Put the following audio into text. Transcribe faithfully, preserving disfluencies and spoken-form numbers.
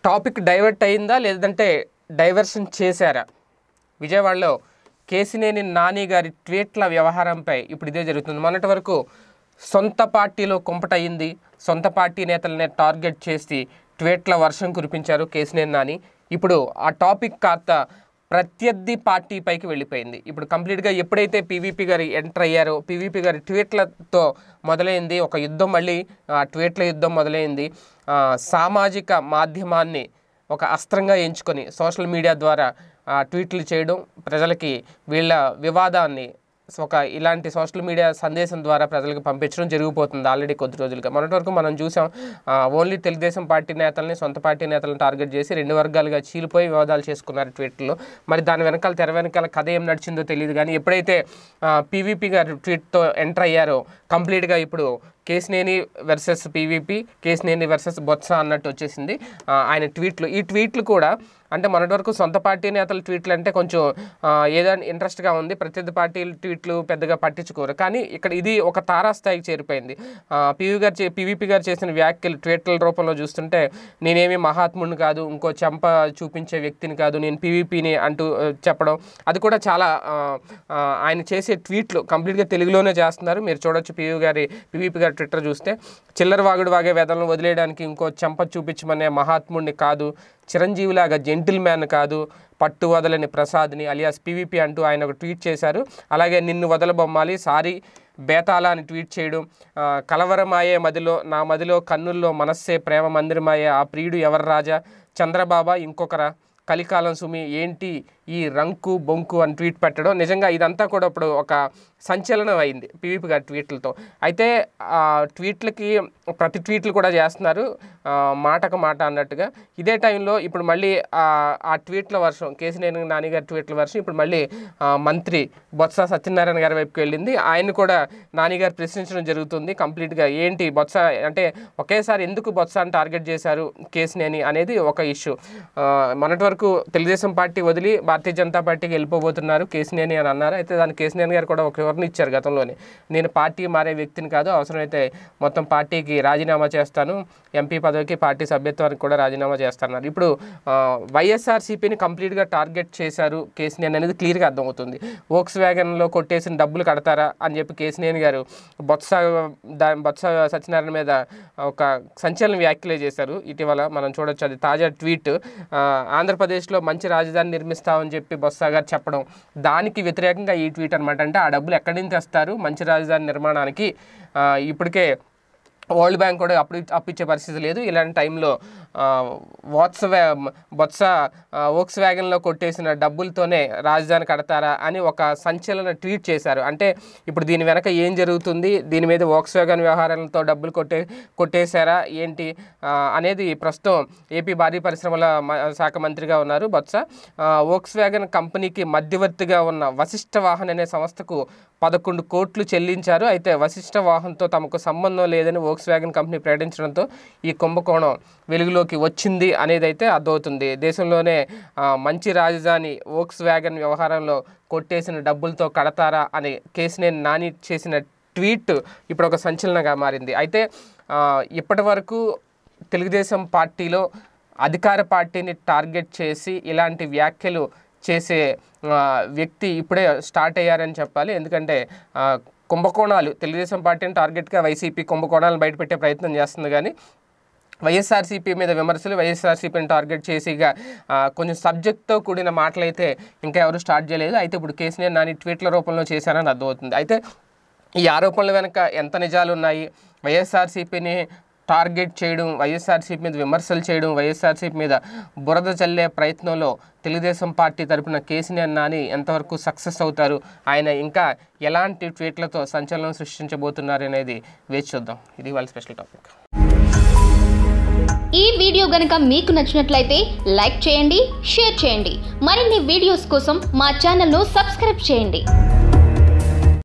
Topic divert అయిందా లేదంటే diversion చేశారా? విజయవాడలో కేసినేని నాని గారి ట్వీట్ల వ్యవహారంపై ఇప్పుడు ఇదే జరుగుతుంది. మొన్నటి వరకు సొంత పార్టీలో కుంపట అయింది, సొంత పార్టీ నేతలనే టార్గెట్ చేసి ట్వీట్ల వర్షం కురిపించారు కేసినేని నాని. ఇప్పుడు ఆ టాపిక్ కాస్త ప్రత్యర్థి పార్టీపైకి వెళ్ళిపోయింది. ఇప్పుడు కంప్లీట్గా ఎప్పుడైతే పీవీపీ గారు ఎంటర్ అయ్యారో పీవీపీ గారి ట్వీట్లతో మొదలైంది ఒక యుద్ధం, మళ్ళీ ట్వీట్ల యుద్ధం మొదలైంది. సామాజిక మాధ్యమాన్ని ఒక అస్త్రంగా ఎంచుకొని సోషల్ మీడియా ద్వారా ట్వీట్లు చేయడం, ప్రజలకి వీళ్ళ వివాదాన్ని ఒక ఇలాంటి సోషల్ మీడియా సందేశం ద్వారా ప్రజలకు పంపించడం జరిగిపోతుంది ఆల్రెడీ కొద్ది రోజులుగా. మొన్నటి వరకు మనం చూసాం ఓన్లీ తెలుగుదేశం పార్టీ నేతల్ని, సొంత పార్టీ నేతలను టార్గెట్ చేసి రెండు వర్గాలుగా చీలిపోయి వివాదాలు చేసుకున్నారు ట్వీట్లో. మరి దాని వెనకాల తెర వెనకాల కథ ఏం నడిచిందో తెలియదు. కానీ ఎప్పుడైతే పీవీపీ గారు ట్వీట్తో ఎంటర్ అయ్యారో కంప్లీట్గా ఇప్పుడు Kesineni versus PVP, Kesineni versus Botsa అన్నట్టు వచ్చేసింది ఆయన ట్వీట్లు. ఈ ట్వీట్లు కూడా అంటే మొన్నటి వరకు సొంత పార్టీ నేతల ట్వీట్లు అంటే కొంచెం ఏదైనా ఇంట్రెస్ట్గా ఉంది, ప్రత్యర్థి పార్టీల ట్వీట్లు పెద్దగా పట్టించుకోరు. కానీ ఇక్కడ ఇది ఒక తారాస్థాయికి చేరిపోయింది. పీవీ గారు చే పీవీపీ గారు చేసిన వ్యాఖ్యలు ట్వీట్ల రూపంలో చూస్తుంటే నేనేమి మహాత్ముడిని కాదు, ఇంకో చెంప చూపించే వ్యక్తిని కాదు, నేను పీవీపీని అంటూ చెప్పడం, అది కూడా చాలా ఆయన చేసే ట్వీట్లు కంప్లీట్గా తెలుగులోనే చేస్తున్నారు. మీరు చూడొచ్చు పీవీ గారి పీవీపీ గారి ట్విట్టర్ చూస్తే, చిల్లర వాగుడు వాగే వేదనలు వదిలేయడానికి ఇంకో చెంప చూపించమనే మహాత్ముడిని కాదు, చిరంజీవిలాగా జెంటిల్ మ్యాన్ కాదు, పట్టు వదలని ప్రసాద్ని అలియాస్ పీవీపీ అంటూ ఆయన ఒక ట్వీట్ చేశారు. అలాగే నిన్ను వదలబొమ్మాలి, సారీ బేతాళ అని ట్వీట్ చేయడం, కలవరమాయే మదిలో నా మదిలో కన్నుల్లో మనస్సే ప్రేమ మందిరమాయే ఆ ప్రియుడు ఎవరు రాజా, చంద్రబాబా ఇంకొకరా, కలికాలం సుమి ఏంటి ఈ రంకు బొంకు అని ట్వీట్ పెట్టడం, నిజంగా ఇదంతా కూడా ఇప్పుడు ఒక సంచలనం అయింది పీవీపీ గారి ట్వీట్లతో. అయితే ఆ ట్వీట్లకి ప్రతి ట్వీట్లు కూడా చేస్తున్నారు మాటకు మాట అన్నట్టుగా. ఇదే టైంలో ఇప్పుడు మళ్ళీ ఆ ట్వీట్ల వర్షం, కేసినేని నాని గారి ట్వీట్ల వర్షం ఇప్పుడు మళ్ళీ మంత్రి బొత్స సత్యనారాయణ గారి వైపుకి వెళ్ళింది. ఆయన కూడా నాని గారు ప్రశ్నించడం జరుగుతుంది కంప్లీట్గా. ఏంటి బొత్స అంటే ఒకేసారి ఎందుకు బొత్సని టార్గెట్ చేశారు కేసినేని అనేది ఒక ఇష్యూ. మొన్నటి వరకు తెలుగుదేశం పార్టీ వదిలి భారతీయ జనతా పార్టీకి వెళ్ళిపోబోతున్నారు కేసినేని అని అన్నారు. అయితే దాని కేసినేని గారు కూడా ఒక వివరణ ఇచ్చారు గతంలోనే, నేను పార్టీ మారే వ్యక్తిని కాదు, అవసరమైతే మొత్తం పార్టీకి రాజీనామా చేస్తాను, ఎంపీ పదవికి పార్టీ సభ్యత్వానికి కూడా రాజీనామా చేస్తున్నారు. ఇప్పుడు వైఎస్ఆర్సీపీని కంప్లీట్గా టార్గెట్ చేశారు కేసినేని అనేది క్లియర్గా అర్థమవుతుంది. వోక్స్ వ్యాగన్లో కొట్టేసిన డబ్బులు కడతారా అని చెప్పి కేసినేని గారు బొత్స దా బొత్స సత్యనారాయణ మీద ఒక సంచలన వ్యాఖ్యలే చేశారు ఇటీవల. మనం చూడొచ్చు, అది తాజా ట్వీట్. ఆంధ్రప్రదేశ్లో మంచి రాజధాని నిర్మిస్తామని చెప్పి బొత్స గారు చెప్పడం, దానికి వ్యతిరేకంగా ఈ ట్వీట్ అనమాట. అంటే ఆ డబ్బులు ఎక్కడి నుంచి తెస్తారు మంచి రాజధాని నిర్మాణానికి? ఇప్పటికే వరల్డ్ బ్యాంక్ కూడా అప్పుడు అప్పిచ్చే పరిస్థితి లేదు. ఇలాంటి టైంలో వాట్స్ వ్యా బొత్స వోక్స్ వ్యాగన్లో కొట్టేసిన డబ్బులతోనే రాజధాని కడతారా అని ఒక సంచలన ట్వీట్ చేశారు. అంటే ఇప్పుడు దీని వెనక ఏం జరుగుతుంది, దీని మీద వోక్స్ వ్యాగన్ వ్యవహారాలతో డబ్బులు కొట్టే కొట్టేశారా ఏంటి అనేది ప్రస్తుతం ఏపీ భారీ పరిశ్రమల శాఖ మంత్రిగా ఉన్నారు బొత్స. వోక్స్ వ్యాగన్ కంపెనీకి మధ్యవర్తిగా ఉన్న వశిష్ఠ వాహన్ అనే సంస్థకు పదకొండు కోట్లు చెల్లించారు. అయితే వశిష్ఠ వాహన్తో తమకు సంబంధం లేదని వోక్స్ వ్యాగన్ కంపెనీ ప్రకటించడంతో ఈ కుంభకోణం వెలుగులోకి వచ్చింది అనేది అయితే అర్థమవుతుంది. దేశంలోనే మంచి రాజధాని వోక్స్ వ్యాగన్ వ్యవహారంలో కొట్టేసిన డబ్బులతో కడతారా అని కేసినేని నాని చేసిన ట్వీట్ ఇప్పుడు ఒక సంచలనంగా మారింది. అయితే ఇప్పటి వరకు తెలుగుదేశం పార్టీలో అధికార పార్టీని టార్గెట్ చేసి ఇలాంటి వ్యాఖ్యలు చేసే వ్యక్తి ఇప్పుడే స్టార్ట్ అయ్యారని చెప్పాలి. ఎందుకంటే కుంభకోణాలు తెలుగుదేశం పార్టీని టార్గెట్గా వైసీపీ కుంభకోణాలను బయటపెట్టే ప్రయత్నం చేస్తుంది. కానీ వైఎస్ఆర్సీపీ మీద విమర్శలు, వైఎస్ఆర్సీపీని టార్గెట్ చేసి ఇక కొంచెం సబ్జెక్ట్తో కూడిన మాటలైతే ఇంకా ఎవరు స్టార్ట్ చేయలేదు. అయితే ఇప్పుడు కేసినేని నాని ట్వీట్ల రూపంలో చేశారని అర్థమవుతుంది. అయితే ఈ ఆరోపణల వెనక ఎంత నిజాలు ఉన్నాయి, వైఎస్ఆర్సీపీని టార్గెట్ చేయడం, వైఎస్ఆర్సీపీ మీద విమర్శలు చేయడం, వైఎస్ఆర్సీపీ మీద బురద చల్లే ప్రయత్నంలో తెలుగుదేశం పార్టీ తరపున కేసినేని నాని ఎంతవరకు సక్సెస్ అవుతారు, ఆయన ఇంకా ఎలాంటి ట్వీట్లతో సంచలనం సృష్టించబోతున్నారు అనేది వేచి చూద్దాం. ఇది వాళ్ళ స్పెషల్ టాపిక్. ఈ వీడియో గనుక మీకు నచ్చినట్లయితే లైక్ చేయండి, షేర్ చేయండి. మరిన్ని వీడియోస్ కోసం మా ఛానల్ను సబ్స్క్రైబ్ చేయండి.